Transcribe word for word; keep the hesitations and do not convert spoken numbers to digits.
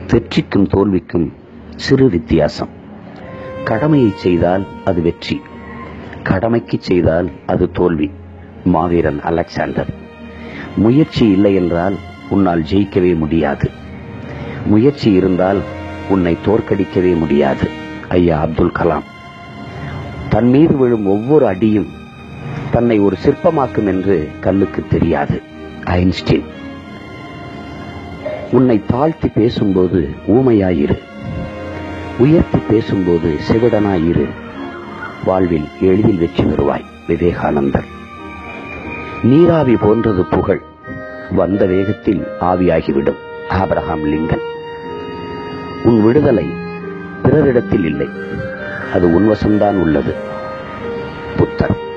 வெற்றிக்கும் தோல்விக்கும் சிறு வித்தியாசம். கடமையை செய்தால் அது வெற்றி, கடமைக்கு செய்தால் அது தோல்வி. மாவீரன் அலெக்சாண்டர். முயற்சி இல்லை என்றால் உன்னால் ஜெயிக்கவே முடியாது, முயற்சி இருந்தால் உன்னை தோற்கடிக்கவே முடியாது. ஐயா அப்துல் கலாம். தன் மீது விழும் ஒவ்வொரு அடியும் தன்னை ஒரு சிற்பமாக்கும் என்று கல்லுக்கு தெரியாது. ஐன்ஸ்டீன். உன்னை தாழ்த்தி பேசும்போது ஊமையாயிரு, உயர்த்தி பேசும்போது செவிடனாயிரு. வாழ்வில் எளிதில் வெற்றி பெறுவாய். விவேகானந்தர். நீராவி போன்றது புகழ், வந்த வேகத்தில் ஆவியாகிவிடும். Abraham Lincoln. உன் விடுதலை பிறரிடத்தில் இல்லை, அது உன்வசம்தான் உள்ளது. புத்தர்.